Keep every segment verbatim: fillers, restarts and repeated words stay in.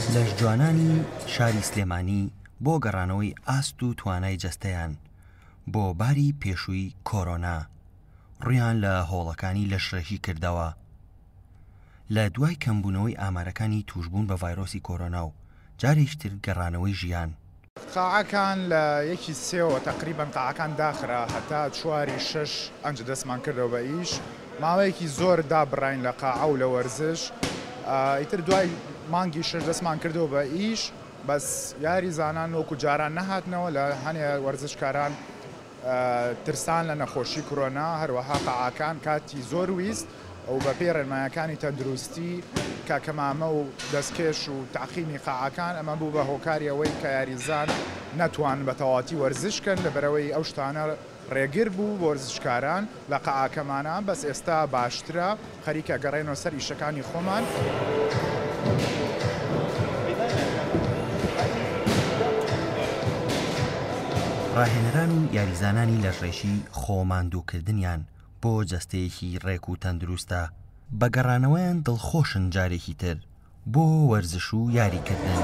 لەش جوانانی شاری سلێمانی بۆ گەڕانەوەی ئاست و توانای جەستەیان بۆ باری پێشووی کۆرۆنا ڕویان لە هۆڵەکانی لەشڕێژی کردەوە لە دوای کەمبوونەوەی ئامارەکانی توشبوون بە ڤایرۆسی کۆرۆنا و جارێکتر گەڕانەوەی ژیان. قاعەکان لە یەکی سێەوە تقریبان قاعەکان داخرا هەتا چواری شەش ئەنج دەستمان کردەوە بە ئیش ماوەیەکی زۆر دابڕین لە قاعە و لە وەرزش ئیتر دوای مانگی شەش دەستمان کردەوە بە ئیش بەس یاری زانان وەکو جاران نەهاتنەوە لە هەنێ وەرزشکاران ترسان لە نەخۆشی کۆرۆنا هەروەها قاعەکان کاتی زۆر ویست ئەو بە پێی ڕێنمایەکانی تەندروستی کاکەمامە و دەستکێش و تاقیمی قاعەکان ئەمە بوو بە هۆکاری ئەوەی کە یاریزان نەتوان بە تەواتی وەرزشکەن لەبەرەوەی ئەو شتانە ڕێگر بوو بۆ وەرزشکاران لە قاعەکەمانە بەس ئێستا باشترە خەریکە گەڕێنەوە سەر ئیشەکانی خۆمان. ڕاهێنەران و یاریزانانی لەشڕێژی خۆماندووکردنیان بۆ جەستەیەکی ڕێک و تەندروستە بە گەڕانەوەیان دڵخۆشن جارێکی تر بۆ وەرزش و یاریکردن.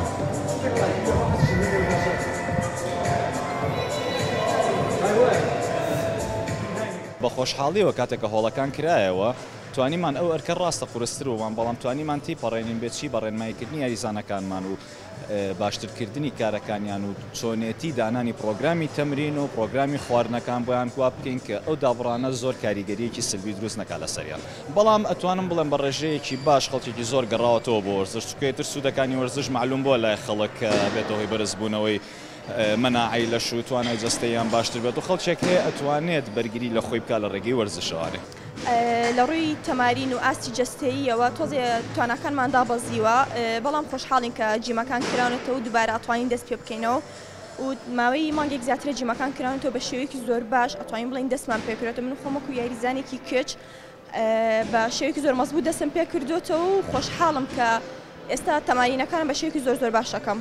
بە خۆشحاڵیەوە کاتێککە هۆڵەکان کرایەوە توانیمان ئەو ئەرکە ڕاستە قورستر ومان بەڵام توانیمان تی پەڕێنین بێتچی بە ڕێنماییکردنی یاریزانەکانمان و باشترکردنی کارەکانیان و چۆنێتی دانانی پرۆگرامی تەمرین و پرۆگرامی خواردنەکان بۆیان وا بکەین کە ئەو دابڕانە زۆر کاریگەریەکی سلبی دروست نەکات لە سەریان بەڵام ئەتوانم بڵێم بە ڕێژەیەکی باش خەڵکێکی زۆر گەڕاوەتەوە بۆ وەرزش چکێتر سوودەکانی وەرزش معلوم بۆ لای خەڵک بێتەوەی بەرزبوونەوەی مەناعی لە شو توانای جەستەیان باشتر بێت و خەڵکێک هەیە ئەتوانێت بەرگری لە خۆی بکات لە ڕێگەی وەرزشەوانێ. لە ڕووی تەمارین و ئاستی جەستەییەوە تۆزێ توانەکانمان دابەزیوە بەڵام خۆشحاڵین کە جیمەکان کراونێتەوە و دووبارە ئەتوانین دەست پێ بکەینەوە و ماوەی مانگێک زیاترە جیمەکان کراونێتەوە بە شێوەیەکی زۆر باش ئەتوانین بڵین دەستمان پێکرێتەوە من خۆمەکو یاریزانێکی کچ بە شێوەیەکی زۆر مەزبوط دەستم پێ کردوێتەوە و خۆشحاڵم کە ئێستا تەمارینەکانم بە شێوەیەکی زۆر زۆر باش دەکەم.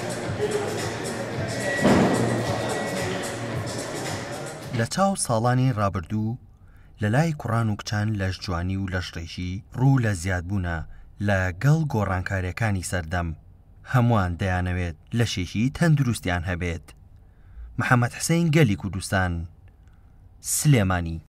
لە چاو ساڵانی ڕابردوو لە لای کوڕان و کچان لەش جوانی و لەشڕێژی ڕوو لە زیادبوونە لە گەڵ گۆڕانکاریەکانی سەردەم هەمووان دەیانەوێت لەشێکی تەندروستیان هەبێت. محەممەد حسەین گەلی کوردستان سلێمانی.